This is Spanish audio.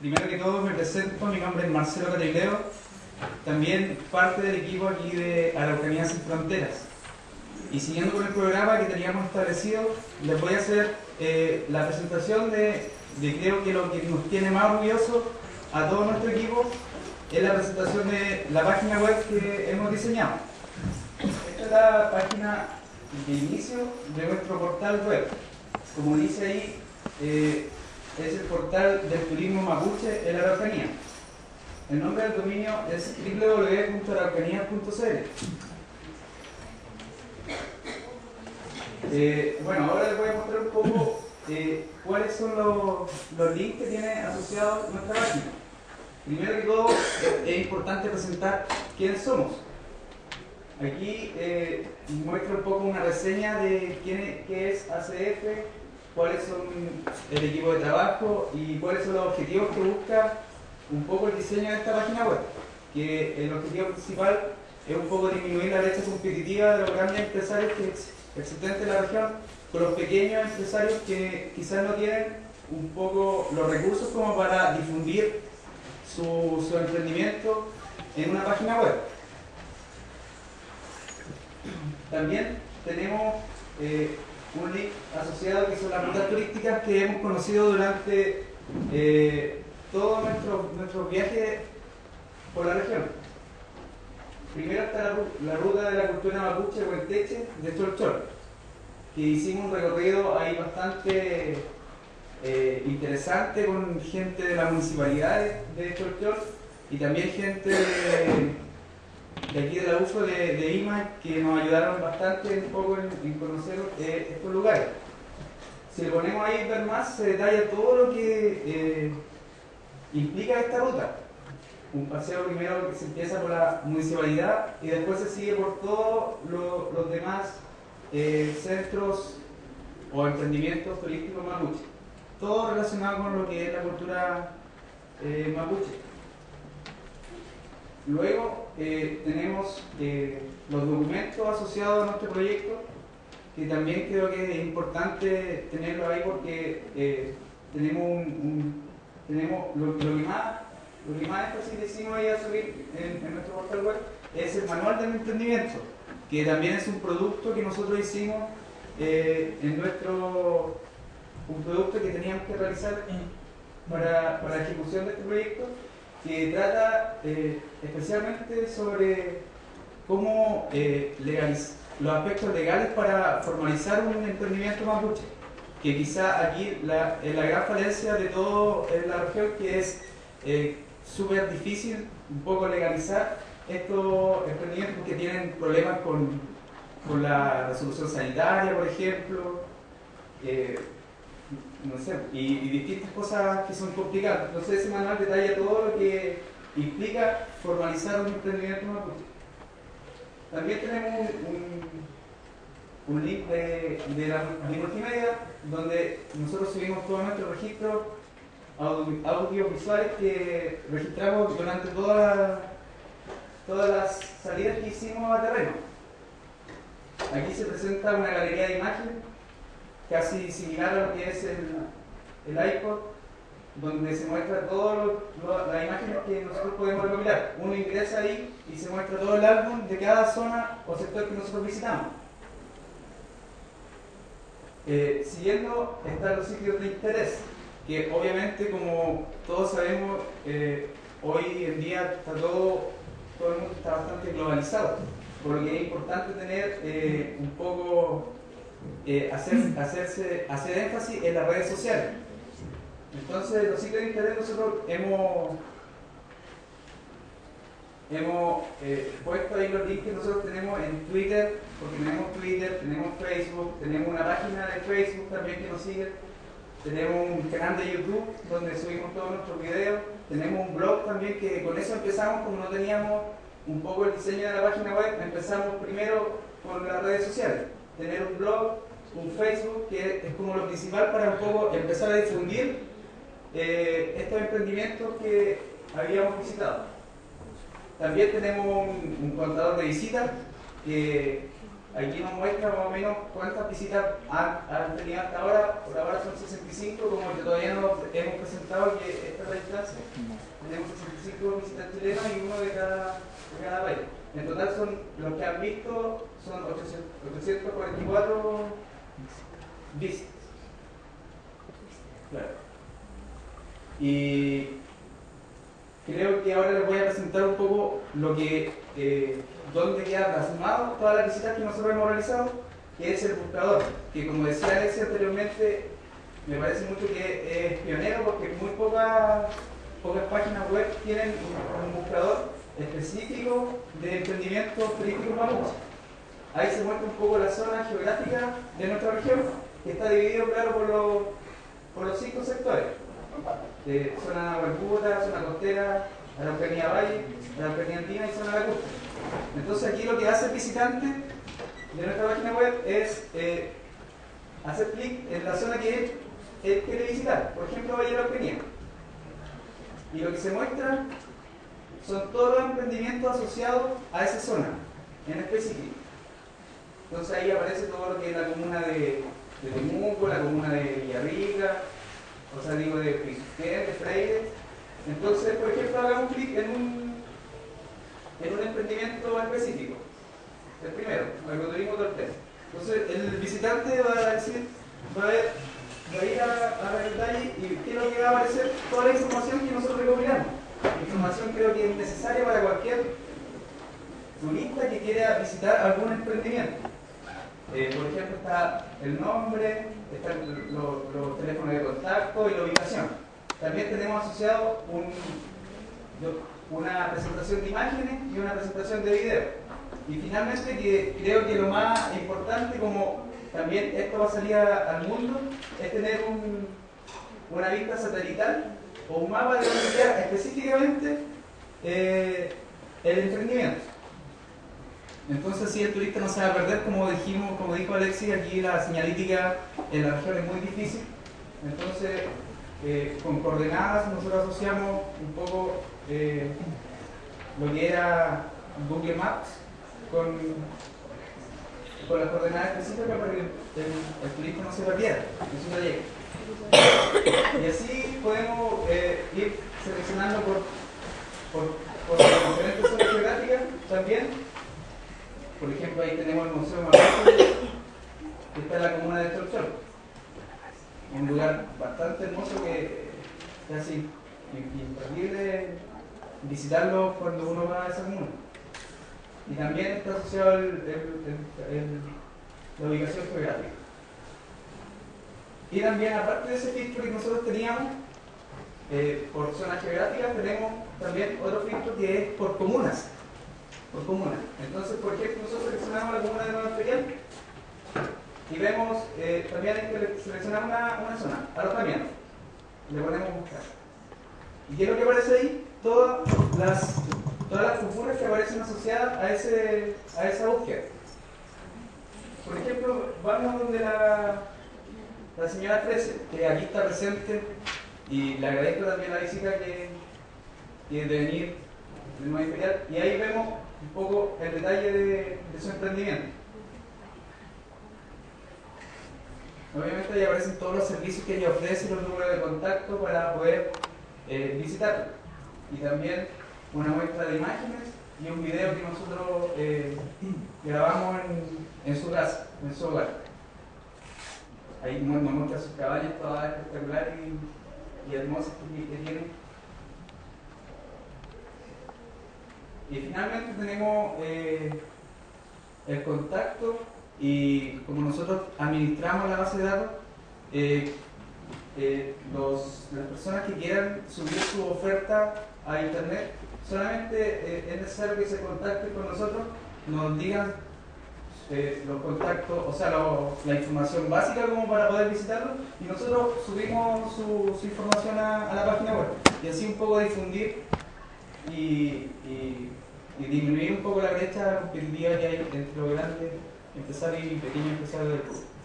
Primero que todo me presento, mi nombre es Marcelo Catrileo, también parte del equipo aquí de Araucanía Sin Fronteras. Y siguiendo con el programa que teníamos establecido, les voy a hacer la presentación de creo que lo que nos tiene más orgullosos a todo nuestro equipo es la presentación de la página web que hemos diseñado. Esta es la página de inicio de nuestro portal web. Como dice ahí, es el portal del turismo mapuche en la Araucanía. El nombre del dominio es www.araucanía.cl. Bueno, ahora les voy a mostrar un poco cuáles son los links que tiene asociados nuestra página. Primero que todo, es importante presentar quiénes somos. Aquí muestro un poco una reseña de qué es ACF, cuáles son el equipo de trabajo y cuáles son los objetivos que busca un poco el diseño de esta página web. Que el objetivo principal es un poco disminuir la brecha competitiva de los grandes empresarios que existen en la región con los pequeños empresarios que quizás no tienen un poco los recursos como para difundir su emprendimiento en una página web. También tenemos un link asociado que son las rutas turísticas que hemos conocido durante todos nuestros viajes por la región. Primero está la ruta de la cultura mapuche Huenteche de Cholchol, que hicimos un recorrido ahí bastante interesante con gente de la municipalidad de Cholchol y también gente de aquí de la UFO de IMA que nos ayudaron bastante un poco en conocer estos lugares. Si le ponemos ahí ver más, se detalla todo lo que implica esta ruta. Un paseo primero que se empieza por la municipalidad y después se sigue por todos los demás centros o emprendimientos turísticos mapuche. Todo relacionado con lo que es la cultura mapuche. Luego tenemos los documentos asociados a nuestro proyecto, que también creo que es importante tenerlo ahí porque tenemos lo que más énfasis decimos ahí a subir en nuestro portal web es el manual del emprendimiento, que también es un producto que nosotros hicimos un producto que teníamos que realizar para la ejecución de este proyecto, que trata especialmente sobre cómo los aspectos legales para formalizar un emprendimiento mapuche, que quizá aquí es la gran falencia de todo en la región, que es súper difícil un poco legalizar estos emprendimientos que tienen problemas con la resolución sanitaria, por ejemplo, no sé, y distintas cosas que son complicadas. Entonces ese manual detalla todo lo que implica formalizar un emprendimiento mapuche. También tenemos un link de multimedia donde nosotros subimos todos nuestros registros audiovisuales que registramos durante todas las salidas que hicimos a terreno. Aquí se presenta una galería de imágenes casi similar a lo que es el iPod, donde se muestra todas las imágenes que nosotros podemos recopilar. Uno ingresa ahí y se muestra todo el álbum de cada zona o sector que nosotros visitamos. Siguiendo están los sitios de interés, que obviamente, como todos sabemos, hoy en día todo el mundo está bastante globalizado, por lo que es importante tener un poco hacer énfasis en las redes sociales. Entonces, los sitios de interés nosotros hemos puesto ahí los links que nosotros tenemos en Twitter, porque tenemos Twitter, tenemos Facebook, tenemos una página de Facebook también que nos sigue, tenemos un canal de YouTube donde subimos todos nuestros videos, tenemos un blog también que con eso empezamos, como no teníamos un poco el diseño de la página web, empezamos primero con las redes sociales, tener un blog, un Facebook, que es como lo principal para un poco empezar a difundir estos emprendimientos que habíamos visitado. También tenemos un contador de visitas que aquí nos muestra más o menos cuántas visitas han tenido hasta ahora. Por ahora son 65 65, como que todavía no hemos presentado, que esta es la instancia, tenemos 65 visitas chilenas y uno de cada país. En total son, los que han visto, son 844 visitas. Claro. Y creo que ahora les voy a presentar un poco lo que, dónde queda plasmado todas las visitas que nosotros hemos realizado, que es el buscador, que como decía Alexia anteriormente, me parece mucho que es pionero porque muy pocas páginas web tienen un buscador específico de emprendimientos turísticos mapuches. Ahí se muestra un poco la zona geográfica de nuestra región, que está dividido, claro, por los 5 sectores. Zona huelputa, zona costera, Araucanía Valle, Araucanía Andina y zona lacustre. Entonces aquí lo que hace el visitante de nuestra página web es hacer clic en la zona que él quiere visitar, por ejemplo Valle de la Araucanía. Y lo que se muestra son todos los emprendimientos asociados a esa zona en específico. Entonces ahí aparece todo lo que es la comuna de Temuco, la comuna de Villarrica, o sea, digo de Pizuquén, de Freire. Entonces, por ejemplo, hagamos clic en un emprendimiento específico. El primero, agroturismo Tortel. Entonces, el visitante va a decir, va a ir a el detalle y ¿qué es lo que va a aparecer? Toda la información que nosotros recopilamos. Información creo que es necesaria para cualquier turista que quiera visitar algún emprendimiento. Por ejemplo, está el nombre, están los teléfonos de contacto y la ubicación. También tenemos asociado una presentación de imágenes y una presentación de video. Y finalmente, que creo que lo más importante, como también esto va a salir al mundo, es tener una vista satelital o un mapa de donde queda específicamente el emprendimiento. Entonces, si el turista no se va a perder, como dijo Alexis, aquí la señalítica en la región es muy difícil. Entonces, con coordenadas nosotros asociamos un poco lo que era Google Maps con las coordenadas específicas para que el turista no se perdiera en su trayecto. Y así podemos ir seleccionando por diferentes zonas geográficas también. Por ejemplo, ahí tenemos el Museo Mapuche, que está en la comuna de Cholchol. Un lugar bastante hermoso que es así, imperdible visitarlo cuando uno va a esa comuna. Y también está asociado la ubicación geográfica. Y también, aparte de ese filtro que nosotros teníamos, por zonas geográficas, tenemos también otro filtro que es por comunas. Entonces, por ejemplo, nosotros seleccionamos la comuna de Nueva Imperial y vemos, también hay que seleccionar una zona, alojamiento. Le ponemos buscar. ¿Y qué es lo que aparece ahí? Todas las comunas que aparecen asociadas a esa búsqueda. Por ejemplo, vamos donde la señora 13, que aquí está presente, y le agradezco también la visita que de venir de Nueva Imperial, y ahí vemos un poco el detalle de su emprendimiento. Obviamente ahí aparecen todos los servicios que ella ofrece, los números de contacto para poder visitarlo. Y también una muestra de imágenes y un video que nosotros grabamos en su casa, en su hogar. Ahí nos muestra sus cabañas todas espectaculares y hermosas que tienen. Y finalmente tenemos el contacto, y como nosotros administramos la base de datos, las personas que quieran subir su oferta a internet, solamente es necesario que se contacten con nosotros, nos digan los contactos, o sea, la información básica como para poder visitarlo, y nosotros subimos su información a la página web, y así un poco difundir y disminuir un poco la brecha competitiva que hay entre los grandes empresarios y pequeños empresarios del Perú.